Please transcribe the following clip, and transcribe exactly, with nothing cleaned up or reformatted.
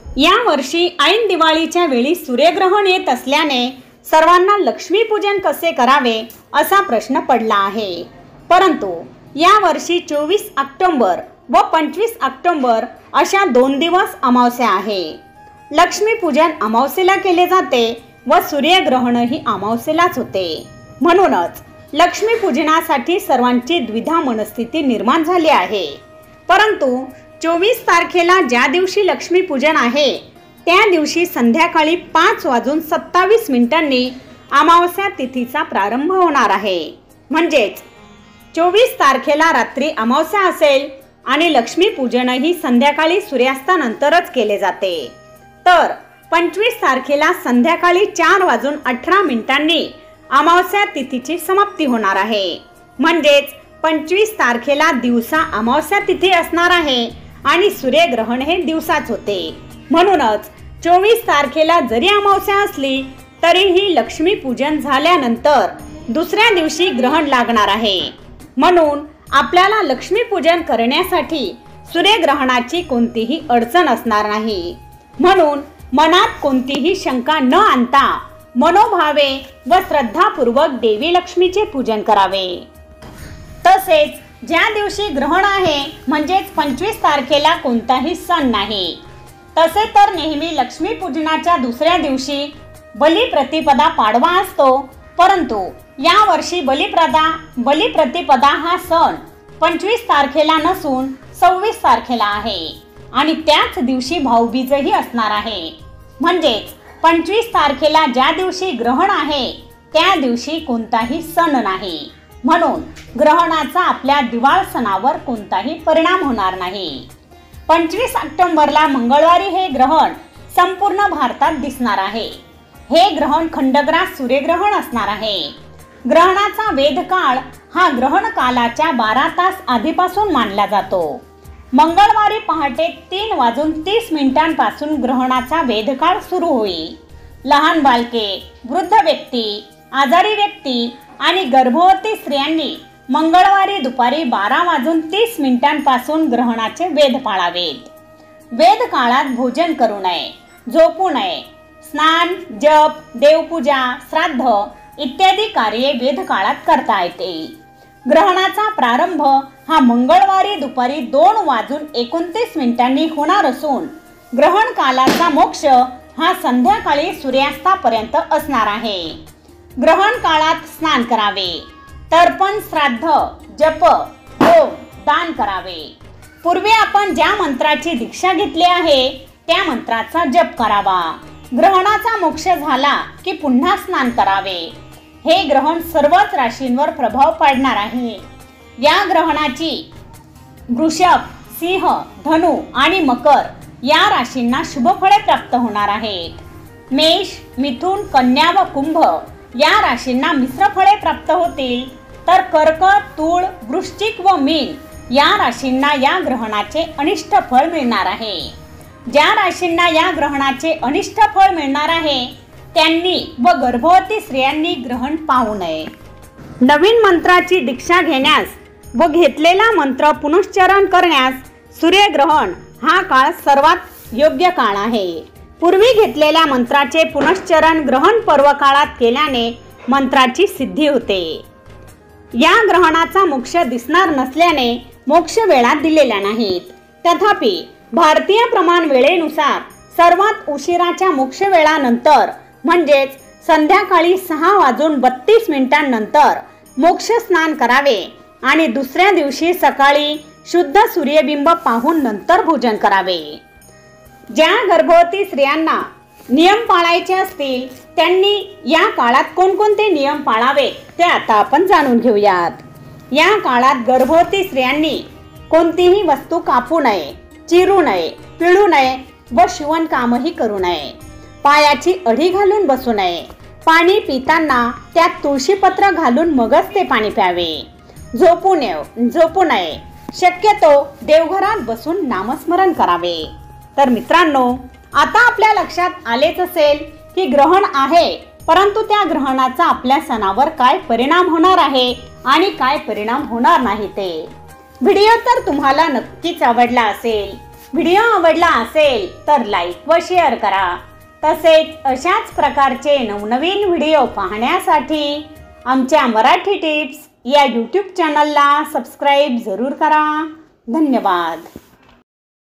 या वर्षी ऐन दिवाळीच्या वेळी सूर्यग्रहण येत असल्याने सर्वांना लक्ष्मीपूजन कसे करावे असा प्रश्न पडला आहे। परंतु या वर्षी चोवीस ऑक्टोबर व पंचवीस ऑक्टोबर अशा दोन दिवस अमावस्या आहे। लक्ष्मीपूजन अमावस्येला केले जाते व सूर्यग्रहणही अमावस्येलाच होते। म्हणूनच लक्ष्मीपूजनासाठी सर्वांची द्विधा मनस्थिती निर्माण झाली आहे। परंतु चोवीस तारखेला ज्या दिवशी लक्ष्मीपूजन आहे त्या दिवशी संध्याकाळी पाच वाजून सत्तावीस मिनिटांनी अमावस्या तिथीचा प्रारंभ होणार आहे। म्हणजेच चोवीस तारखेला रात्री अमावस्या असेल आणि लक्ष्मीपूजनही संध्याकाळी सूर्यास्तानंतरच केले जाते। तर पंचवीस तारखेला संध्याकाळी चार वाजून अठरा मिनिटांनी अमावस्या तिथीची समाप्ती होणार आहे। म्हणजेच पंचवीस तारखेला दिवसा अमावस्या तिथी असणार आहे आणि सूर्यग्रहण हे दिवसाच होते। म्हणूनच चोवीस तारखेला जरी अमावस्या असली तरीही लक्ष्मीपूजन झाल्यानंतर दुसऱ्या दिवशी ग्रहण लागणार आहे। म्हणून आपल्याला लक्ष्मीपूजन करण्यासाठी सूर्यग्रहणाची कोणतीही अडचण असणार नाही। म्हणून मनात कोणतीही शंका न आणता मनोभावे व श्रद्धापूर्वक देवी लक्ष्मीचे पूजन करावे। तसेच ज्या दिवशी ग्रहण आहे म्हणजेच पंचवीस तारखेला कोणताही सण नाही। तसे तर नेहमी लक्ष्मीपूजनाच्या दुसऱ्या दिवशी बलिप्रतिपदा पाडवा असतो, परंतु या वर्षी बलिप्रदा बलिप्रतिपदा हा सण पंचवीस तारखेला नसून सव्वीस तारखेला आहे आणि त्याच दिवशी भाऊबीजही असणार आहे। म्हणजेच पंचवीस तारखेला ज्या दिवशी ग्रहण आहे त्या दिवशी कोणताही सण नाही। म्हणून ग्रहणाचा आपल्या दिवाळ सणावर कोणताही परिणाम होणार नाही। पंचवीस ऑक्टोबरला मंगळवारी हे ग्रहण संपूर्ण भारतात दिसणार आहे। हे ग्रहण खंडग्रास सूर्यग्रहण असणार आहे। ग्रहणाचा वेधकाळ हा ग्रहण कालाच्या बारा तास आधीपासून मानला जातो। मंगळवारी पहाटे तीन वाजून तीस मिनिटांपासून ग्रहणाचा वेधकाळ सुरू होईल। लहान बालके, वृद्ध व्यक्ती, आजारी व्यक्ती आणि गर्भवती स्त्रियांनी मंगळवारी दुपारी बारा वाजून तीस मिनिटांपासून ग्रहणाचे वेध पाळावेत। वेध काळात भोजन करू नये, झोपू नये। स्नान, जप, देवपूजा, श्राद्ध इत्यादी कार्ये वेध काळात करता येते। ग्रहणाचा प्रारंभ हा मंगळवारी दुपारी दोन वाजून एकोणतीस मिनिटांनी होणार असून ग्रहण कालाचा मोक्ष हा संध्याकाळी सूर्यास्तापर्यंत असणार आहे। ग्रहण काळात स्नान करावे, तर्पण, श्राद्ध, जप, होम, दान करावे। पूर्वी आपण ज्या मंत्राची दीक्षा घेतली आहे त्या मंत्राचा जप करावा। ग्रहणाचा मोक्ष झाला की पुन्हा स्नान करावे। हे ग्रहण सर्वच राशींवर प्रभाव पाडणार आहे। या ग्रहणाची वृषभ, सिंह, धनु आणि मकर या राशींना शुभफळे प्राप्त होणार आहेत। मेष, मिथुन, कन्या व कुंभ या राशींना मिश्र फळे प्राप्त होतील, तर कर्क, तूळ, वृश्चिक व मीन या राशींना या ग्रहणाचे अनिष्ट फळ मिळणार आहे। ज्या राशींना या ग्रहणाचे अनिष्ट फळ मिळणार आहे त्यांनी व गर्भवती स्त्रियांनी ग्रहण पाहू नये। नवीन मंत्राची दीक्षा घेण्यास व घेतलेला मंत्र पुनश्चरण करण्यास सूर्यग्रहण हा काळ सर्वात योग्य काळ आहे। पूर्वी घेतलेल्या मंत्राचे पुनश्चरण ग्रहण पर्व काळात केल्याने मंत्राची सिद्धी होते। या ग्रहणाचा मोक्ष दिसणार नसल्याने मोक्ष वेळा दिलेल्या नाहीत। तथापि भारतीय प्रमाण वेळेनुसार सर्वात उशिराच्या मोक्ष वेळानंतर म्हणजेच संध्याकाळी सहा वाजून बत्तीस मिनिटांनंतर मोक्ष स्नान करावे आणि दुसऱ्या दिवशी सकाळी शुद्ध सूर्यबिंब पाहून नंतर भोजन करावे। ज्या गर्भवती स्त्रियांना नियम पाळायचे असतील त्यांनी या काळात कोणकोणते नियम पाळावे ते आता आपण जाणून घेऊयात। या काळात गर्भवती स्त्रियांनी कोणतीही वस्तू कापू नये, चिरू नये, पिळू नये व शिवणकामही करू नये। पायाची अढी घालून बसू नये। पाणी पिताना त्यात तुळशीपत्र घालून मगच ते पाणी प्यावे। झोपू नये झोपू नये शक्यतो देवघरात बसून नामस्मरण करावे। तर मित्रांनो, आता आपल्या लक्षात आलेच असेल की ग्रहण आहे, परंतु त्या ग्रहणाचा आपल्या सणावर काय परिणाम होणार आहे आणि काय परिणाम होणार नाही ते। व्हिडिओ तर तुम्हाला नक्कीच आवडला असेल। व्हिडिओ आवडला असेल तर लाईक व शेअर करा। तसेच अशाच प्रकारचे नवनवीन व्हिडिओ पाहण्यासाठी आमच्या मराठी टिप्स या यूट्यूब चॅनलला सबस्क्राईब जरूर करा। धन्यवाद।